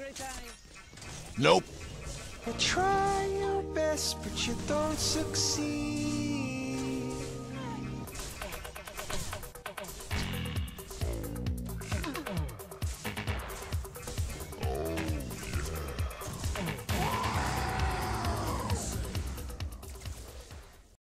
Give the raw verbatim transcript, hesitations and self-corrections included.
Nope. You try your best, but you don't succeed.